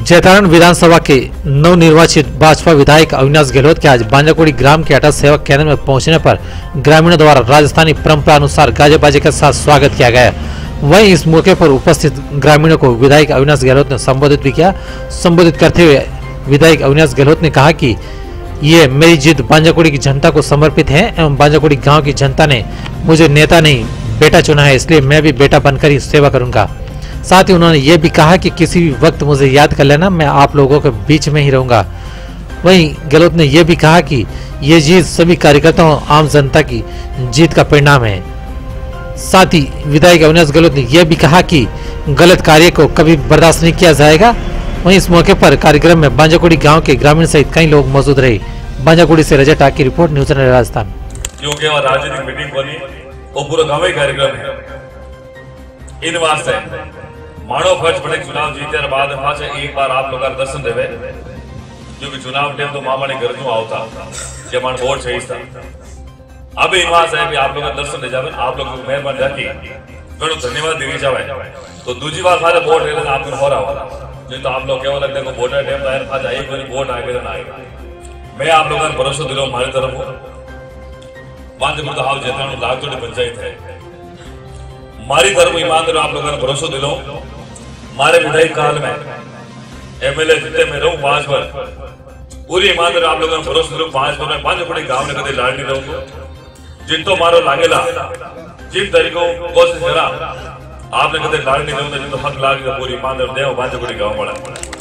जैतारण विधानसभा के नवनिर्वाचित भाजपा विधायक अविनाश गहलोत के आज बांजाकुड़ी ग्राम के अटल सेवा केंद्र में पहुंचने पर ग्रामीणों द्वारा राजस्थानी परंपरा अनुसार गाजे बाजे के साथ स्वागत किया गया। वहीं इस मौके पर उपस्थित ग्रामीणों को विधायक अविनाश गहलोत ने संबोधित भी किया। संबोधित करते हुए विधायक अविनाश गहलोत ने कहा कि ये मेरी जीत बांजाकुड़ी की जनता को समर्पित है एवं बांजाकुड़ी गाँव की जनता ने मुझे नेता नहीं बेटा चुना है, इसलिए मैं भी बेटा बनकर ही सेवा करूंगा। साथ ही उन्होंने ये भी कहा कि किसी भी वक्त मुझे याद कर लेना, मैं आप लोगों के बीच में ही रहूंगा। वहीं गहलोत ने यह भी कहा कि ये जीत सभी कार्यकर्ताओं आम जनता की जीत का परिणाम है। साथ ही विधायक अविनाश गहलोत ने यह भी कहा कि गलत कार्य को कभी बर्दाश्त नहीं किया जाएगा। वहीं इस मौके पर कार्यक्रम में बांजाकुड़ी गांव के ग्रामीण सहित कई लोग मौजूद रहे। बांजाकुड़ी से रजत टाक की रिपोर्ट, न्यूज़ चैनल राजस्थान। क्योंकि वह राजनीतिक मीटिंग बनी वो पूरा गाँव कार्यक्रम है। इन वास्ते मानो फर्ज पड़े चुनाव जीते बाद एक बार आप लोग दर्शन देवे, क्योंकि चुनाव टाइम तो मामा ने घर क्यों आवता जब मान वोट चाहिए था। अब इन वास्ते है भी आप लोग दर्शन दे जावे, आप लोग मेहरबान जाती घणो धन्यवाद दी जावे। तो दूसरी बार सारे वोट ले आप हो रहा वाला जो तो आप लोग केवल लगते को वोटर टाइम तो आज एक बार वोट आएगा ना आएगा। मैं आप लोगों का भरोसा दिलो हमारी तरफ बांधपुर हाव जैताणु लागतोड़ी पंचायत है, मारी तरफ ईमानदार आप लोगों ने भरोसा दिलो। हमारे विधायक काल में एमएलए जितने में रहूं 5 बार पूरी ईमानदार आप लोगों ने भरोसा दिलो। 5 बार में बांजाकुड़ी गांव ने कदे लाड़ नहीं रहूंगा। जितो मारो लागेला जिन तरीकों कोशिश करा आपने कदे लाड़ नहीं रहूंगा, जितो हक लागे पूरी ईमानदार दे बांजाकुड़ी गांव वाला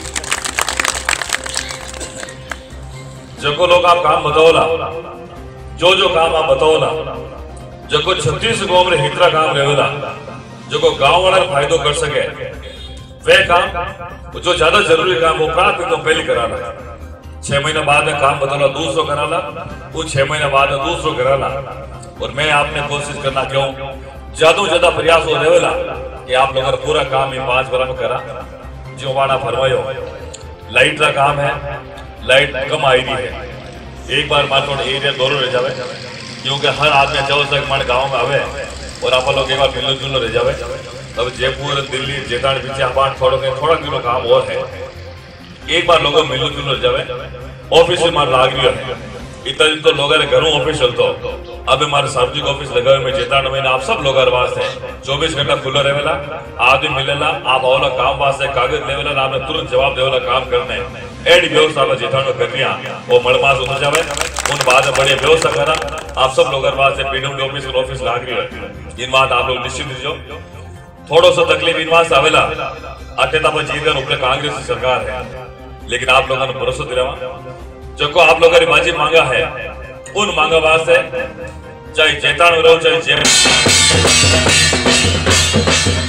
जो लोग आप काम बताओला, जो काम आप बताओला, जो 36 गांव में हितरा काम रहेला, जो गांव वाला फायदो कर सके वे काम जो ज्यादा जरूरी काम वो प्राथमिक तो पहले कराना। 6 महीने बाद में काम बताना दूसरों कराना, वो 6 महीने बाद में दूसरों कराना। और मैं आपने कोशिश करना क्यों ज्यादा प्रयास हो रहेला कि आप लोगों पूरा काम इन 5 बार में करा। जो वाड़ा फरमायो लाइट का काम है, लाइट कम आई है, एक बार मार थोड़ा एरिया दोनों रह जावे, क्योंकि हर आदमी 14 मान गाँव में आवे और आप लोग एक बार मिलो जुलो रह जावे। अब जयपुर दिल्ली जैताण पीछे थोड़ा किलो काम और है, एक बार लोगों मिलो जुलो जावे। ऑफिस में मार लाग रही है इतना दिन तो लोगों ने घरों ऑफिस चलतो, अब हमारे सार्वजनिक ऑफिस लगा हुए जैताण में आप सब लोग वास्ते 24 घंटा खुला रहेला। आदमी मिलेला आप आवला काम वास्ते कागज लेवेला, आपने तुरंत जवाब देवेला काम करने एडी व्यवस्था में जैताण में करनिया वो मलमास हो जावे। उन बाद बड़े व्यवस्था करा आप सब लोग वास्ते पीडब्ल्यू ऑफिस लाग रही है। इन बात आप लोग निश्चित दीजो। थोड़ा सा तकलीफ इन वास्ते आवेला अटेता पर जीत गए ऊपर कांग्रेस की सरकार है, लेकिन आप लोगों ने भरोसा दिलावा जो को आप लोगों ने बाजी मांगा है उन मांगा वास्ते चाहे जैताण रहो चाहे